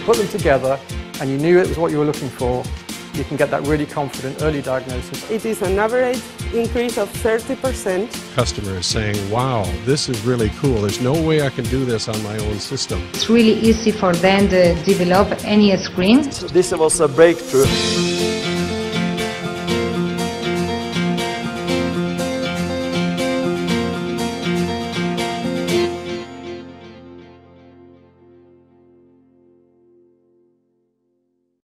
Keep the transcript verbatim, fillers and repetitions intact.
put them together and you knew it was what you were looking for, you can get that really confident early diagnosis. It is an average increase of thirty percent. Customers saying, wow, this is really cool. There's no way I can do this on my own system. It's really easy for them to develop any screen. This was a breakthrough.